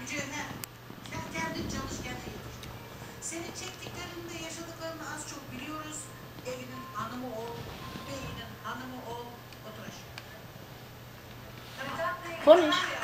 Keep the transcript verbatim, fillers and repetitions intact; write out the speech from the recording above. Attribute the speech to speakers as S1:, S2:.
S1: gücü ne? Sen kendin çalış, kendin yetiş. Senin çektiklerinde yaşadıklarını az çok biliyoruz. Evinin hanımı ol, beyinin hanımı ol, otur aşağı.
S2: Konuş.